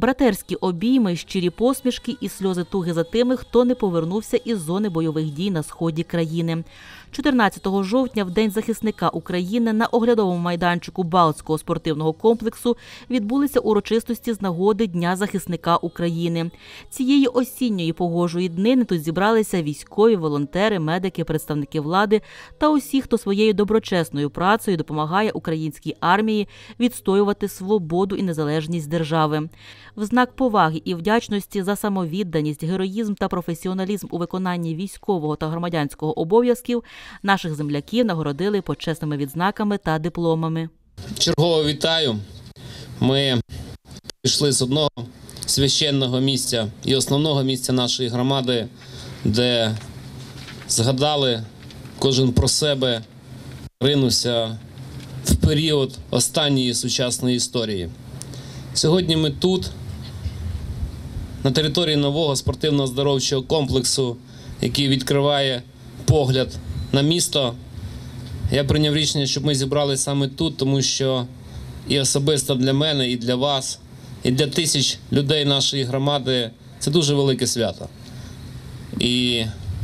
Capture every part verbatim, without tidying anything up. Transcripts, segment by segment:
Братерські обійми, щирі посмішки і сльози туги за тими, хто не повернувся із зони бойових дій на сході країни. чотирнадцятого жовтня, в День захисника України, на оглядовому майданчику Балтського спортивного комплексу відбулися урочистості з нагоди Дня захисника України. Цієї осінньої погожої днини тут зібралися військові, волонтери, медики, представники влади та усі, хто своєю доброчесною працею допомагає українській армії відстоювати свободу і незалежність держави. В знак поваги і вдячності за самовідданість, героїзм та професіоналізм у виконанні військового та громадянського обов'язків наших земляків нагородили почесними відзнаками та дипломами. Чергово вітаю. Ми прийшли з одного священного місця і основного місця нашої громади, де згадали кожен про себе, ринувся в період останньої сучасної історії. Сьогодні ми тут, на території нового спортивно-оздоровчого комплексу, який відкриває погляд на місто. Я прийняв рішення, щоб ми зібралися саме тут, тому що і особисто для мене, і для вас, і для тисяч людей нашої громади це дуже велике свято. І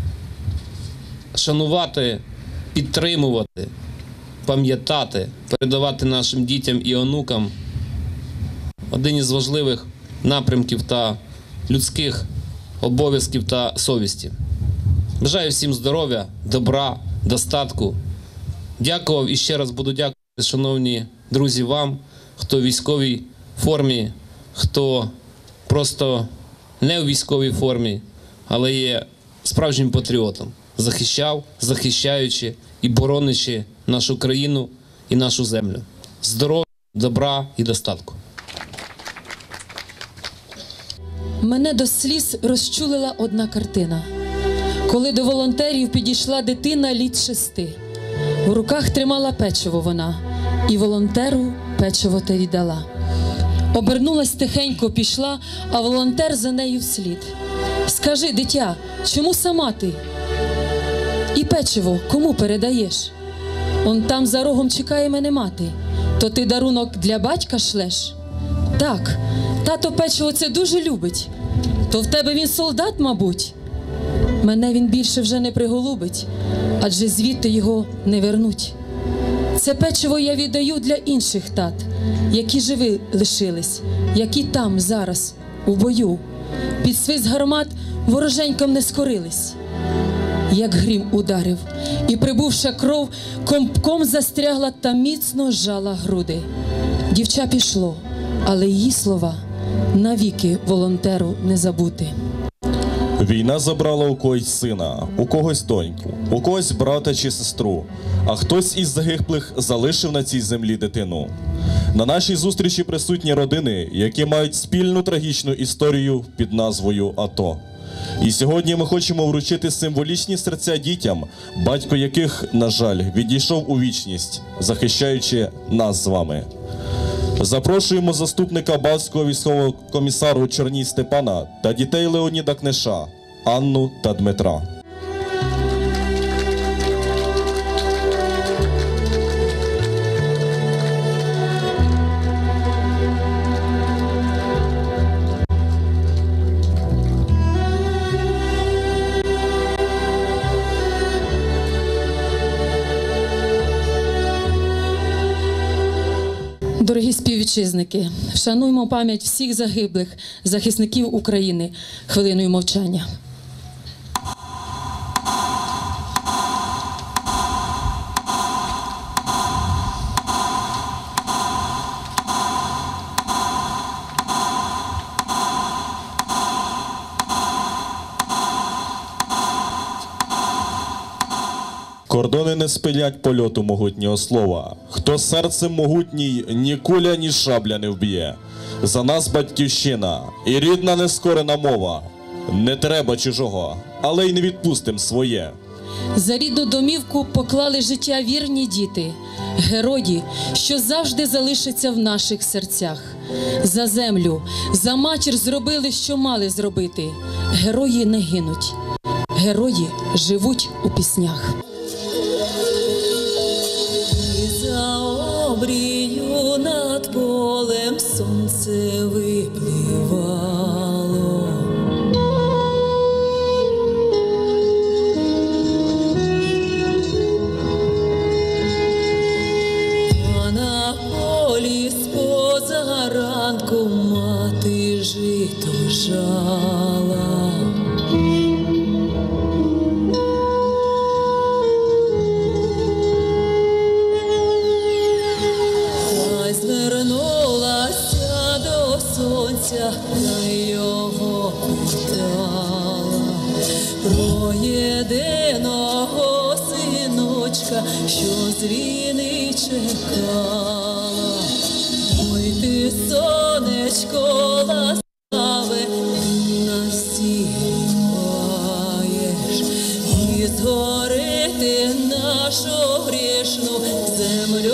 шанувати, підтримувати, пам'ятати, передавати нашим дітям і онукам один із важливих напрямків та людських обов'язків та совісті. Бажаю всім здоров'я, добра, достатку. Дякував і ще раз буду дякувати, шановні друзі, вам, хто в військовій формі, хто просто не в військовій формі, але є справжнім патріотом, захищав, захищаючи і боронячи нашу країну і нашу землю. Здоров'я, добра і достатку. Мене до сліз розчулила одна картина. Коли до волонтерів підійшла дитина літ шести. У руках тримала печиво вона, і волонтеру печиво те віддала. Обернулась тихенько, пішла, а волонтер за нею вслід. Скажи, дитя, чому сама ти? І печиво кому передаєш? Он там за рогом чекає мене мати. То ти дарунок для батька шлеш? Так, тато печиво це дуже любить. То в тебе він солдат, мабуть? Мене він більше вже не приголубить, адже звідти його не вернуть. Це печиво я віддаю для інших тат, які живі лишились, які там зараз, у бою, під свист гармат вороженьком не скорились. Як грім ударив, і прибувша кров комком застрягла та міцно жала груди. Дівча пішло, але її слова навіки волонтеру не забути. Війна забрала у когось сина, у когось доньку, у когось брата чи сестру, а хтось із загиблих залишив на цій землі дитину. На нашій зустрічі присутні родини, які мають спільну трагічну історію під назвою АТО. І сьогодні ми хочемо вручити символічні серця дітям, батько яких, на жаль, відійшов у вічність, захищаючи нас з вами. Запрошуємо заступника Балтського військового комісару Черній Степана та дітей Леоніда Книша, Анну та Дмитра. Дорогі співвітчизники, вшануймо пам'ять всіх загиблих захисників України хвилиною мовчання. Кордони не спинять польоту могутнього слова. Хто серцем могутній, ні куля, ні шабля не вб'є. За нас батьківщина і рідна нескорена мова. Не треба чужого, але й не відпустим своє. За рідну домівку поклали життя вірні діти, герої, що завжди залишаться в наших серцях. За землю, за матір зробили, що мали зробити. Герої не гинуть, герої живуть у піснях. За обрію над полем сонце випливає. наша, що з війни чекала. Ой, ти, сонечко ласкаве, насіваєш, і згорити нашу грішну землю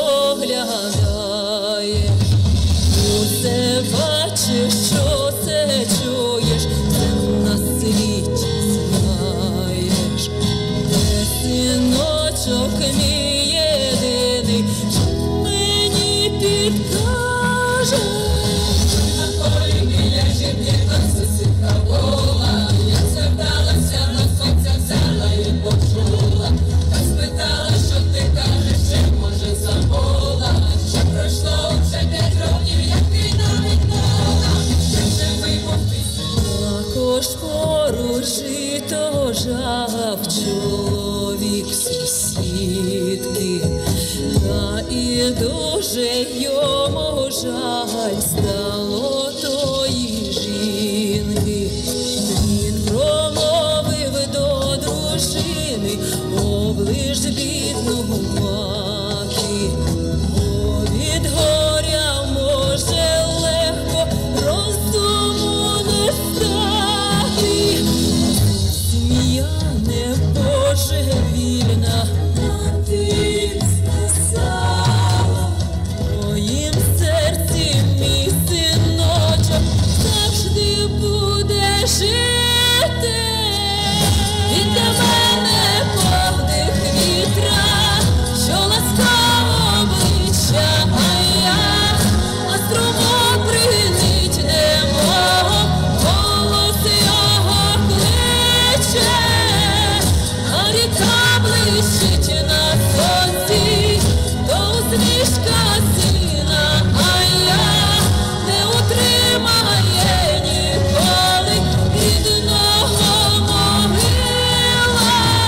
глядаєш. Усе бачиш, що все чуєш, все на світі знаєш. Де синочок мій єдиний, що мені підкаже. На полі біля жінка сусідка була, я зверталася на сонця, взяла і почула. Та спитала, що ти кажеш, чи може забула, що пройшло вже п'ять років, як війна відмовила, що вже вибух пісень. Також поруч жито жав чоловік сусідки, та і дуже йому жаль стало тої жінки. Він промовив до дружини, оближ бідну мати, бо від горя може легко розуму не стати. Сім'я небожевільна, а ти сказала, в моїм серці мій синочок завжди буде жити. Він для мене подих вітра, що ласкаво обличчя, а я, а струмок принить не мов, голос його кличе, а ріка блищить на сонці, то усмішка сина, а я не утримає ніколи рідного могила.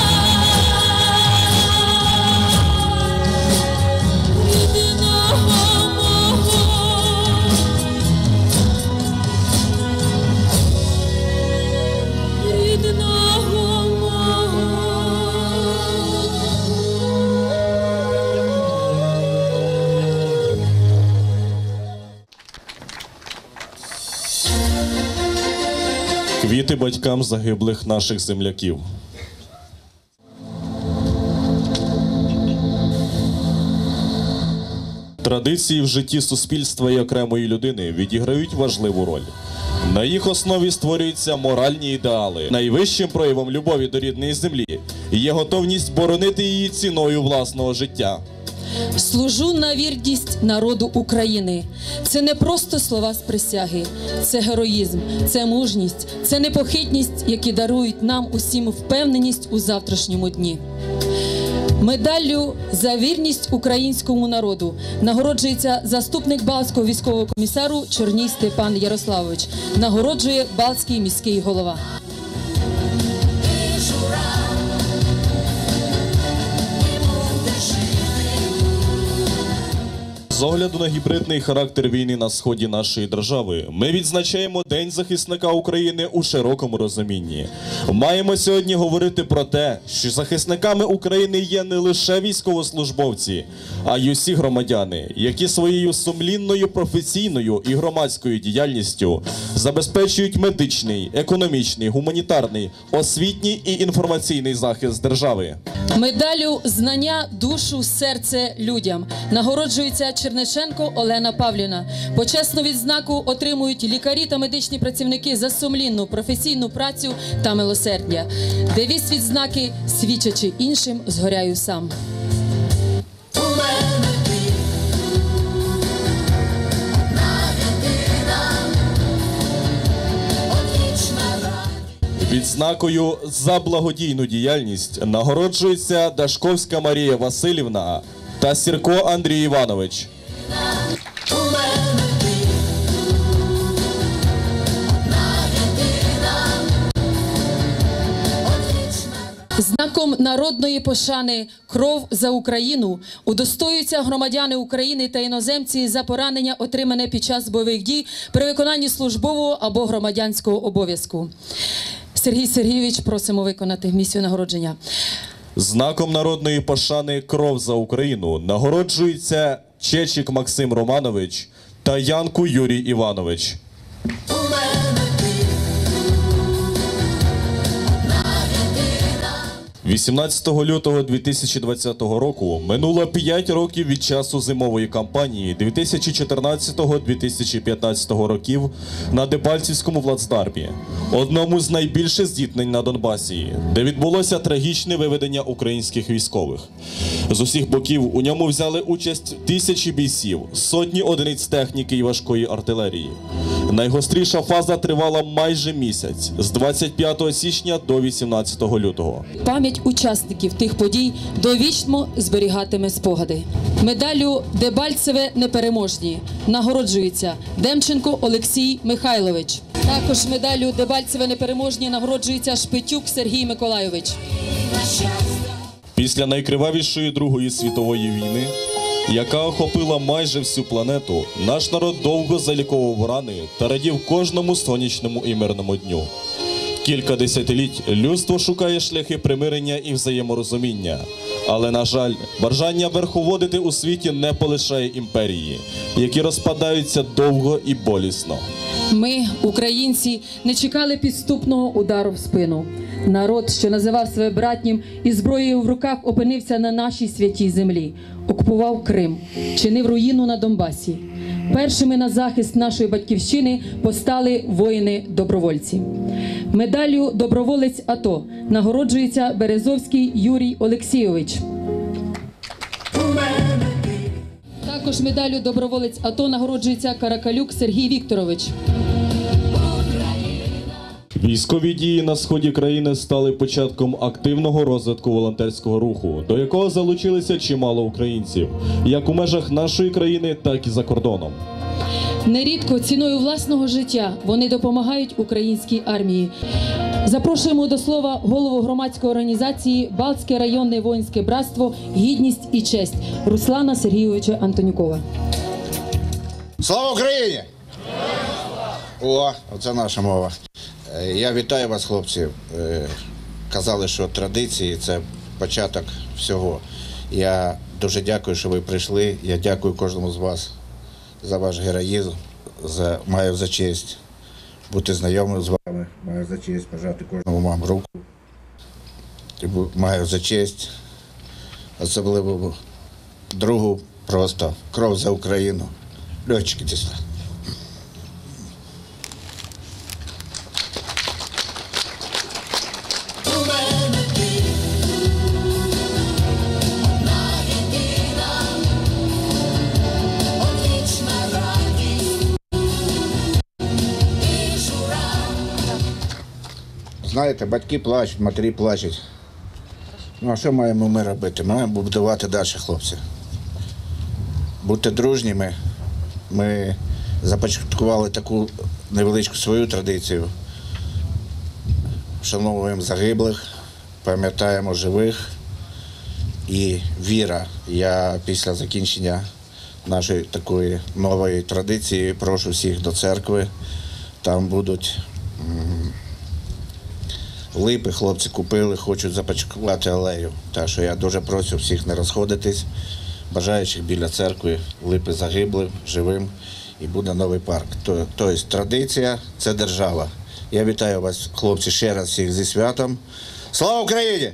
Рідного мого. Рідного мого. Квіти батькам загиблих наших земляків. Традиції в житті суспільства і окремої людини відіграють важливу роль. На їх основі створюються моральні ідеали. Найвищим проявом любові до рідної землі є готовність боронити її ціною власного життя. Служу на вірність народу України. Це не просто слова з присяги, це героїзм, це мужність, це непохитність, які дарують нам усім впевненість у завтрашньому дні. Медаллю за вірність українському народу нагороджується заступник Балтського військового комісару Чорній Степан Ярославович. Нагороджує Балтський міський голова. З огляду на гібридний характер війни на сході нашої держави, ми відзначаємо День захисника України у широкому розумінні. Маємо сьогодні говорити про те, що захисниками України є не лише військовослужбовці, а й усі громадяни, які своєю сумлінною професійною і громадською діяльністю забезпечують медичний, економічний, гуманітарний, освітній і інформаційний захист держави. Медаллю «Знання, душу, серце людям» нагороджується Черниченко Олена Павлівна. Почесну відзнаку отримують лікарі та медичні працівники за сумлінну професійну працю та милосердя. Девіз відзнаки «Свідчачи іншим, згоряю сам». Відзнакою за благодійну діяльність нагороджується Дашковська Марія Васильівна та Сірко Андрій Іванович. Знаком народної пошани «Кров за Україну» удостоюються громадяни України та іноземці за поранення, отримане під час бойових дій при виконанні службового або громадянського обов'язку. Сергій Сергійович, просимо виконати місію нагородження. Знаком народної пошани «Кров за Україну» нагороджується Чечик Максим Романович та Янку Юрій Іванович. вісімнадцятого лютого дві тисячі двадцятого року минуло п'ять років від часу зимової кампанії дві тисячі чотирнадцятого - дві тисячі п'ятнадцятого років на Дебальцівському плацдармі, одному з найбільших зіткнень на Донбасі, де відбулося трагічне виведення українських військових. З усіх боків у ньому взяли участь тисячі бійців, сотні одиниць техніки і важкої артилерії. Найгостріша фаза тривала майже місяць, з двадцять п'ятого січня до вісімнадцятого лютого. Пам'ять учасників тих подій довічно зберігатиме спогади. Медаллю Дебальцеве непереможні нагороджується Демченко Олексій Михайлович. Також медаллю Дебальцеве непереможні нагороджується Шпитюк Сергій Миколайович. Після найкривавішої Другої світової війни, яка охопила майже всю планету, наш народ довго заліковував рани та радів кожному сонячному і мирному дню. Кілька десятиліть людство шукає шляхи примирення і взаєморозуміння. Але, на жаль, бажання верховодити у світі не полишає імперії, які розпадаються довго і болісно. Ми, українці, не чекали підступного удару в спину. Народ, що називав себе братнім і зброєю в руках опинився на нашій святій землі, окупував Крим, чинив руїну на Донбасі. Першими на захист нашої батьківщини постали воїни-добровольці. Медаллю «Доброволець АТО» нагороджується Березовський Юрій Олексійович. Також медаллю «Доброволець АТО» нагороджується Каракалюк Сергій Вікторович. Військові дії на сході країни стали початком активного розвитку волонтерського руху, до якого залучилися чимало українців, як у межах нашої країни, так і за кордоном. Нерідко ціною власного життя вони допомагають українській армії. Запрошуємо до слова голову громадської організації «Балтське районне воїнське братство. Гідність і честь» Руслана Сергійовича Антонюкова. Слава Україні! О, оце наша мова. Я вітаю вас, хлопці. Казали, що традиції – це початок всього. Я дуже дякую, що ви прийшли. Я дякую кожному з вас за ваш героїзм. За, маю за честь бути знайомим з вами. Маю за честь пожати кожному вам руку. Маю за честь особливо другу просто кров за Україну. Льотчики тісла. Знаєте, батьки плачуть, матері плачуть. Ну а що маємо ми робити? Ми маємо будувати далі, хлопці. Будьте дружніми. Ми започаткували таку невеличку свою традицію. Вшановуємо загиблих, пам'ятаємо живих. І віра. Я після закінчення нашої такої нової традиції прошу всіх до церкви. Там будуть липи, хлопці купили, хочуть започаткувати алею. Так що я дуже прошу всіх не розходитись, бажаючих біля церкви, липи загиблим, живим, і буде новий парк. Тобто традиція – це держава. Я вітаю вас, хлопці, ще раз всіх зі святом. Слава Україні!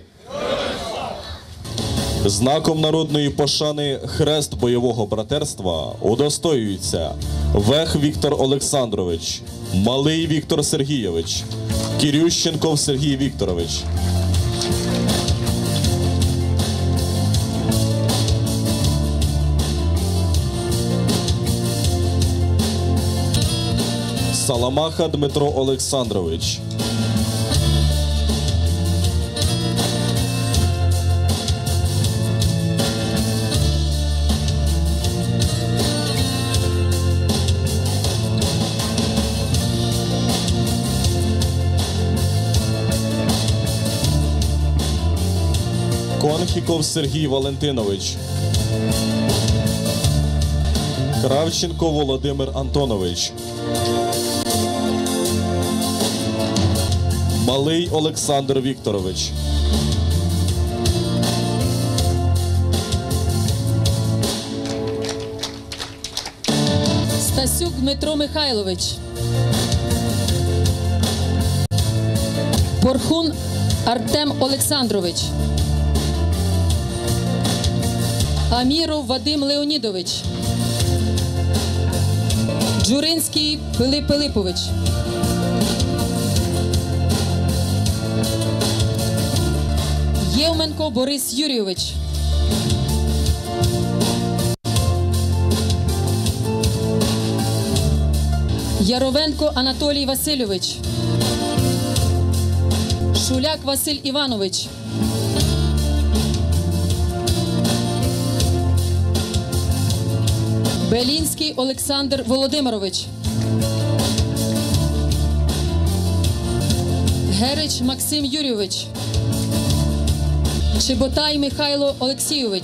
Знаком народної пошани «Хрест бойового братерства» удостоюються Вех Віктор Олександрович, Малий Віктор Сергійович, Кирющенков Сергій Вікторович. Саламаха Дмитро Олександрович. Конхіков Сергій Валентинович. Кравченко Володимир Антонович. Малий Олександр Вікторович. Ткачук Дмитро Михайлович, Порхун Артем Олександрович, Аміров Вадим Леонідович, Джуринський Пилип Пилипович, Євменко Борис Юрійович, Яровенко Анатолій Васильович, Шуляк Василь Іванович, Белінський Олександр Володимирович, Герич Максим Юрійович, Чеботай Михайло Олексійович,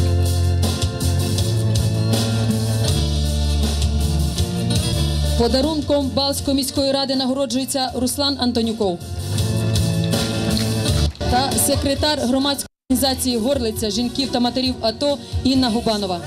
подарунком Балтської міської ради нагороджується Руслан Антонюков та секретар громадської організації «Горлиця» жінків та матерів АТО Інна Губанова.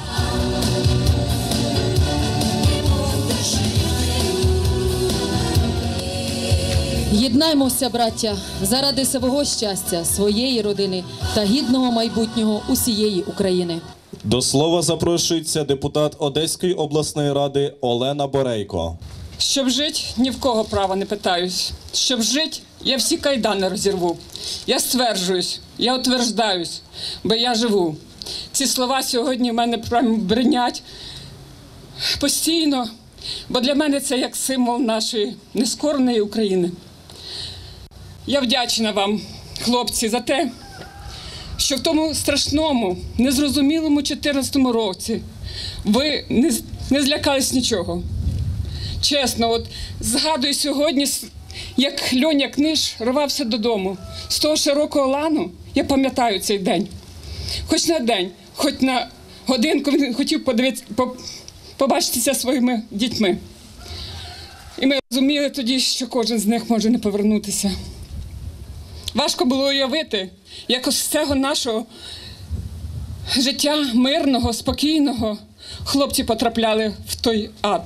Єднаймося, браття, заради свого щастя, своєї родини та гідного майбутнього усієї України. До слова запрошується депутат Одеської обласної ради Олена Борейко. Щоб жити, ні в кого права не питаюсь. Щоб жити, я всі кайдани розірву. Я стверджуюсь, я утверждаюсь, бо я живу. Ці слова сьогодні в мене прямо бринять постійно, бо для мене це як символ нашої нескореної України. Я вдячна вам, хлопці, за те, що в тому страшному, незрозумілому чотирнадцятому році ви не, не злякались нічого. Чесно, от згадую сьогодні, як Льоня Книж рвався додому. З того широкого лану я пам'ятаю цей день. Хоч на день, хоч на годинку він хотів подивитися, побачитися зі своїми дітьми. І ми розуміли тоді, що кожен з них може не повернутися. Важко було уявити, як з цього нашого життя мирного, спокійного хлопці потрапляли в той ад.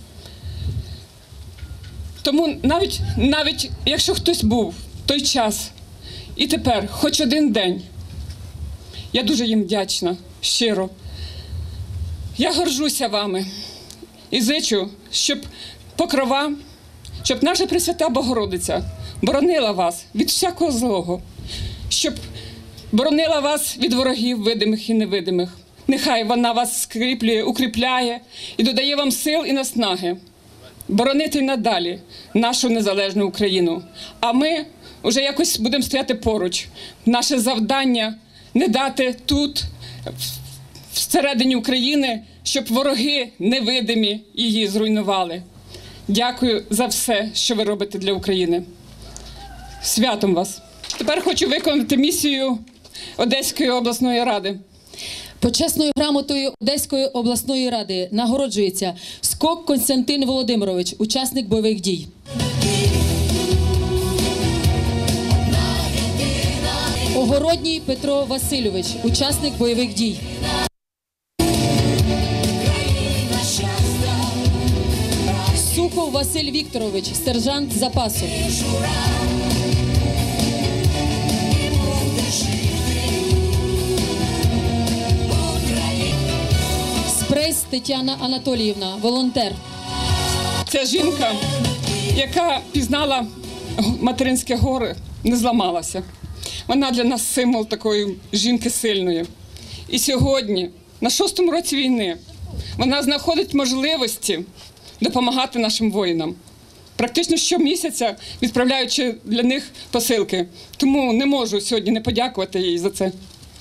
Тому навіть, навіть якщо хтось був в той час і тепер, хоч один день, я дуже їм вдячна, щиро. Я горжуся вами і зичу, щоб покрова, щоб наша Пресвята Богородиця боронила вас від всякого злого, щоб боронила вас від ворогів видимих і невидимих. Нехай вона вас скріплює, укріпляє і додає вам сил і наснаги боронити надалі нашу незалежну Україну. А ми вже якось будемо стояти поруч. Наше завдання – не дати тут, всередині України, щоб вороги невидимі її зруйнували. Дякую за все, що ви робите для України. Святом вас! Тепер хочу виконати місію Одеської обласної ради. Почесною грамотою Одеської обласної ради нагороджується Скок Костянтин Володимирович, учасник бойових дій. Огородній Петро Васильович, учасник бойових дій. Сухов Василь Вікторович, сержант запасу. Спрейс Тетяна Анатоліївна, волонтер. Це жінка, яка пізнала материнське горе, не зламалася. Вона для нас символ такої жінки сильної. І сьогодні, на шостому році війни, вона знаходить можливості допомагати нашим воїнам. Практично щомісяця відправляючи для них посилки. Тому не можу сьогодні не подякувати їй за це.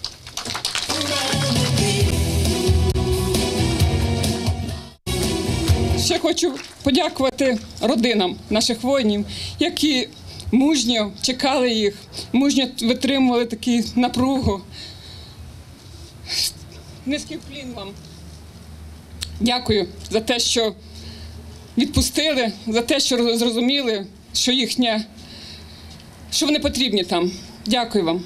Ще хочу подякувати родинам наших воїнів, які мужньо чекали їх, мужньо витримували таку напругу. Низький вклін вам. Дякую за те, що відпустили, за те, що зрозуміли, що їхня, що вони потрібні там. Дякую вам.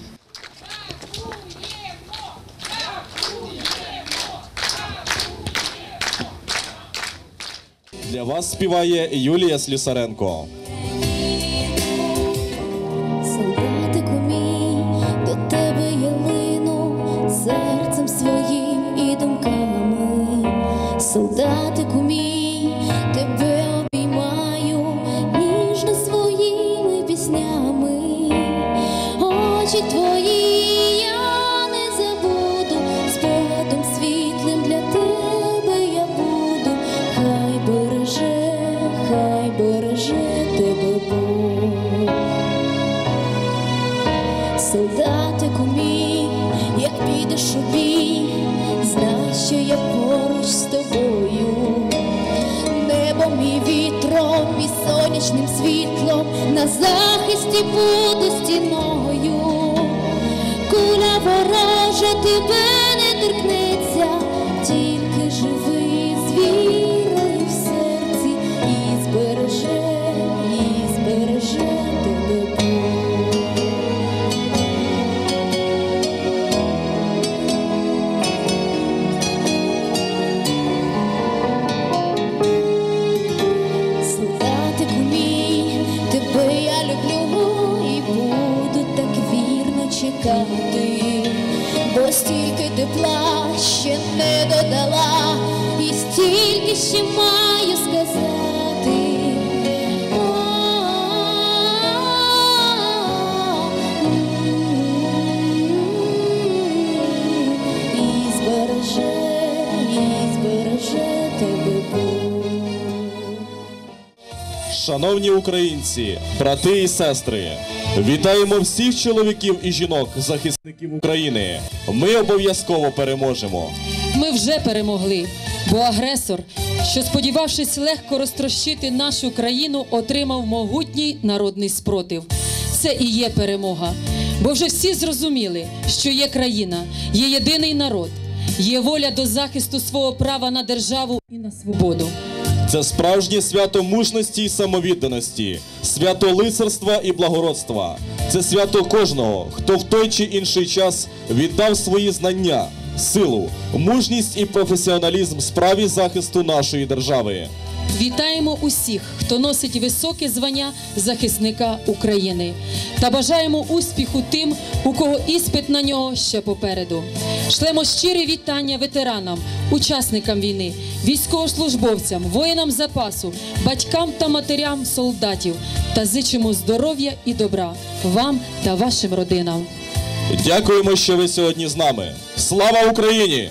Для вас співає Юлія Слюсаренко. Солдатику мій, до тебе я лину серцем своїм і думками. Солдатику мій, тебе обіймаю ніжно своїми піснями. Очі твої я не забуду, спогадом світлим для тебе я буду. Хай береже, хай береже тебе Бог. Солдатику мій, як підеш у бій, знай, що я поруч з тобою. Небом і вітром, і сонячним світлом на захисті буду стіною. Куля ворожа тебе не торкнеться, тільки живи з вірою в серці і збереже, і збереже тебе Бог. Солдатику мій, тебе я люблю і буду так вірно чекати, бо стільки тепла ще не додала, і стільки ще маю сказати. І збереже, і збереже тебе Бог. Шановні українці, брати і сестри, вітаємо всіх чоловіків і жінок, захисників України. Ми обов'язково переможемо. Ми вже перемогли, бо агресор, що сподівавшись легко розтрощити нашу країну, отримав могутній народний спротив. Це і є перемога. Бо вже всі зрозуміли, що є країна, є єдиний народ, є воля до захисту свого права на державу і на свободу. Це справжнє свято мужності і самовідданості, свято лицарства і благородства. Це свято кожного, хто в той чи інший час віддав свої знання, силу, мужність і професіоналізм справі захисту нашої держави. Вітаємо усіх, хто носить високе звання захисника України. Та бажаємо успіху тим, у кого іспит на нього ще попереду. Шлемо щирі вітання ветеранам, учасникам війни, військовослужбовцям, воїнам запасу, батькам та матерям солдатів. Та зичимо здоров'я і добра вам та вашим родинам. Дякуємо, що ви сьогодні з нами. Слава Україні!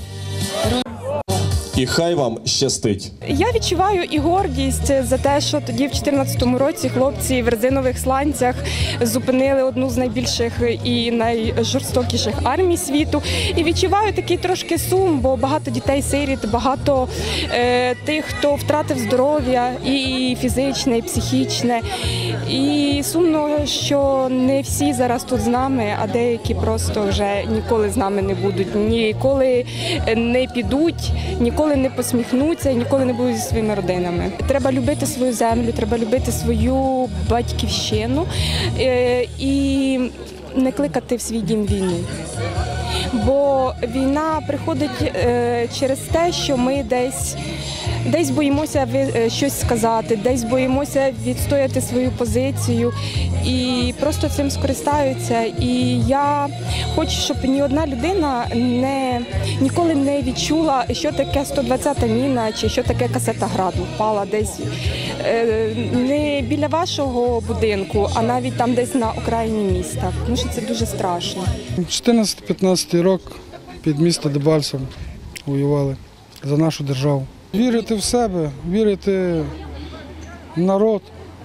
І хай вам щастить. Я відчуваю і гордість за те, що тоді в дві тисячі чотирнадцятому році хлопці в резинових сланцях зупинили одну з найбільших і найжорстокіших армій світу. І відчуваю такий трошки сум, бо багато дітей-сиріт, багато е, тих, хто втратив здоров'я і фізичне, і психічне. І сумно, що не всі зараз тут з нами, а деякі просто вже ніколи з нами не будуть, ніколи не підуть, ніколи не посміхнуться і ніколи не будуть зі своїми родинами. Треба любити свою землю, треба любити свою батьківщину і не кликати в свій дім війну. Бо війна приходить через те, що ми десь Десь боїмося щось сказати, десь боїмося відстояти свою позицію і просто цим скористаються. І я хочу, щоб ні одна людина не, ніколи не відчула, що таке сто двадцята міна чи що таке касета граду впала десь не біля вашого будинку, а навіть там десь на окраїні міста. Тому що це дуже страшно. чотирнадцятий-п'ятнадцятий рік під місто Дебальцево воювали за нашу державу. Вірити в себе, вірити в народ,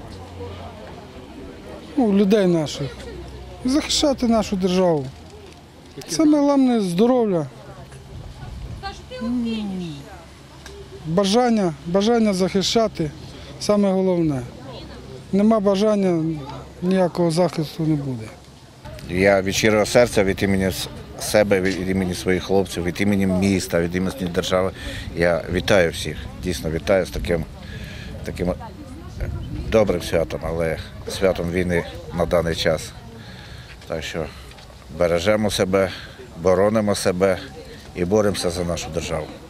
ну, в людей наших, і захищати нашу державу. Саме головне – здоров'я, бажання, бажання захищати – саме головне. Нема бажання, ніякого захисту не буде. Я від щирого серця, від імені себе, від імені своїх хлопців, від імені міста, від імені держави. Я вітаю всіх, дійсно вітаю з таким, таким добрим святом, але святом війни на даний час. Так що бережемо себе, боронимо себе і боремося за нашу державу.